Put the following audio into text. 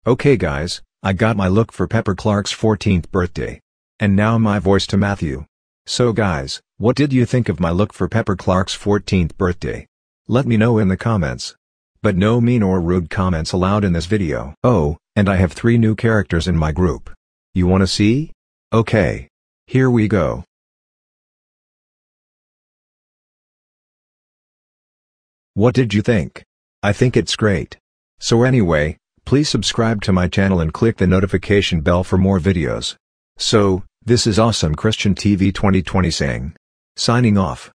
Okay guys, I got my look for Pepper Clark's 14th birthday. And now my voice to Matthew. So guys, what did you think of my look for Pepper Clark's 14th birthday? Let me know in the comments. But no mean or rude comments allowed in this video. Oh, and I have 3 new characters in my group. You wanna see? Okay. Here we go. What did you think? I think it's great. So anyway, please subscribe to my channel and click the notification bell for more videos. So, this is Awesome Christian TV 2020 saying. Signing off.